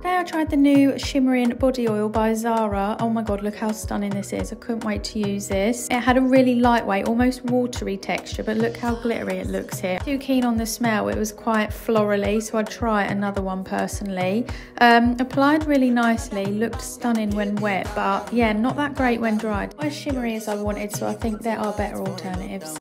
Today I tried the new shimmering body oil by Zara. Oh my god, look how stunning this is. I couldn't wait to use this. It had a really lightweight, almost watery texture, but look how glittery it looks here. Too keen on the smell, it was quite florally, so I'd try another one personally. Applied really nicely, looked stunning when wet, but yeah, not that great when dried. Not as shimmery as I wanted, so I think there are better alternatives.